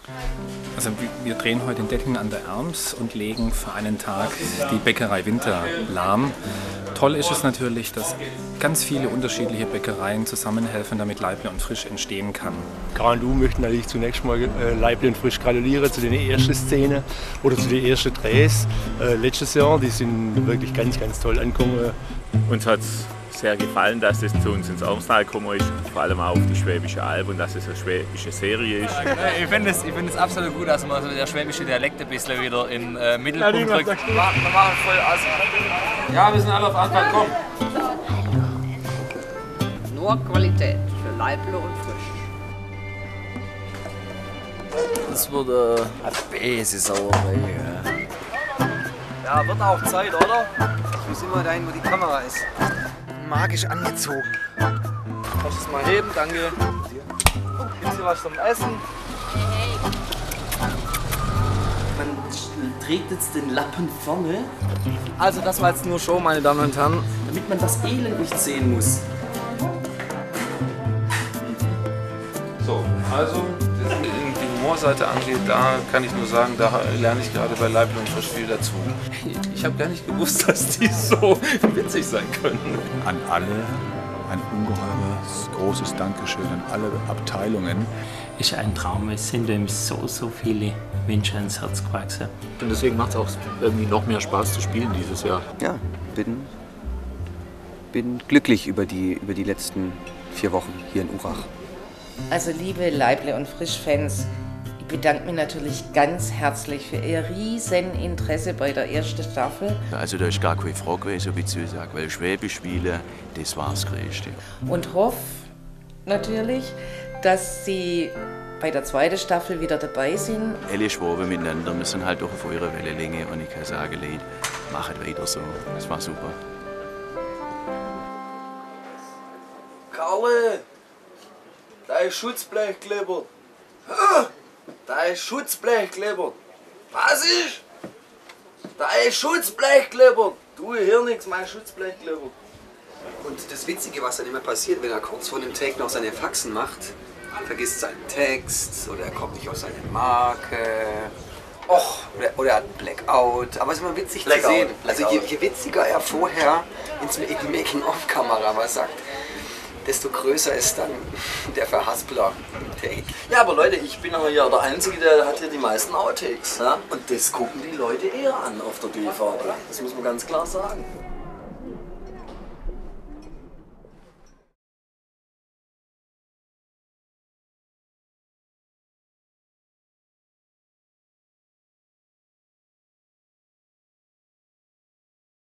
Also wir drehen heute in Dettingen an der Erms und legen für einen Tag die Bäckerei Winter lahm. Toll ist es natürlich, dass ganz viele unterschiedliche Bäckereien zusammenhelfen, damit Leible und Frisch entstehen kann. K&U möchten natürlich zunächst mal Leible und Frisch gratulieren zu den ersten Szenen oder zu den ersten Drehs letztes Jahr. Die sind wirklich ganz, ganz toll angekommen. Uns hat es sehr gefallen, dass es zu uns ins Ormstal gekommen ist, vor allem auch auf die Schwäbische Alb und dass es eine schwäbische Serie ist. Ich finde es absolut gut, dass man so der schwäbische Dialekt ein bisschen wieder in Mittelpunkt rückt. Wir machen voll aus. Ja, wir sind alle auf Anfang, komm. Nur Qualität für Leible und Frisch. Das wird eine böse Sauerei. Ja, wird auch Zeit, oder? Ich muss immer dahin, wo die Kamera ist. Magisch angezogen. Kannst du es mal heben, danke. Gibt's hier was zum Essen? Man trägt jetzt den Lappen vorne, Also das war jetzt nur Show, meine Damen und Herren. damit man das Elend nicht sehen muss. So, also, die Humorseite angeht, da kann ich nur sagen, da lerne ich gerade bei Leible und Frisch viel dazu. Ich habe gar nicht gewusst, dass die so witzig sein können. An alle ein ungeheures, großes Dankeschön an alle Abteilungen. Ist ein Traum, es sind ihm so viele Menschen ins Herz gewachsen. Und deswegen macht es auch irgendwie noch mehr Spaß zu spielen dieses Jahr. Ja, bin glücklich über die letzten 4 Wochen hier in Urach. Also liebe Leible und Frisch-Fans, ich bedanke mich natürlich ganz herzlich für Ihr riesen Interesse bei der ersten Staffel. Also da ist gar keine Frage gewesen, wie ich sage, weil Schwäbisch spielen, das war das Größte. Und hoffe natürlich, dass Sie bei der zweiten Staffel wieder dabei sind. Alle Schwaben miteinander, wir sind halt auch auf eurer Wellenlänge und ich kann sagen, Leute, macht weiter so, das war super. Karle, da ist Schutzblech geklebt. Da ist Schutzblech geklebt. Was ist? Da ist Schutzblech geklebt. Du hier nix, mein Schutzblech geklebt. Und das Witzige, was dann immer passiert, wenn er kurz vor dem Take noch seine Faxen macht, vergisst seinen Text oder er kommt nicht auf seine Marke. Och, oder er hat einen Blackout. Aber es ist immer witzig zu sehen. Also je witziger er vorher in die Making-of-Kamera was sagt, desto größer ist dann der Verhaspler im Take. Ja, aber Leute, ich bin aber ja der Einzige, der hat hier die meisten Outtakes. Ja? Und das gucken die Leute eher an auf der DVD. Das muss man ganz klar sagen.